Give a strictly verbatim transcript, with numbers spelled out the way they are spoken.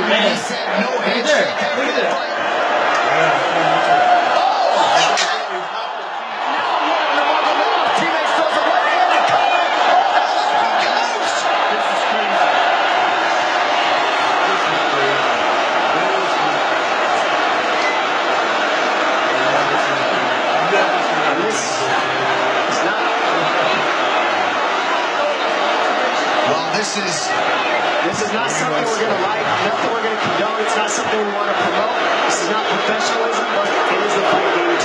he said no handshake after the fight. This is this is not something we're going to like, nothing we're going to condone. It's not something we want to promote. This is not professionalism, but it is the fight game.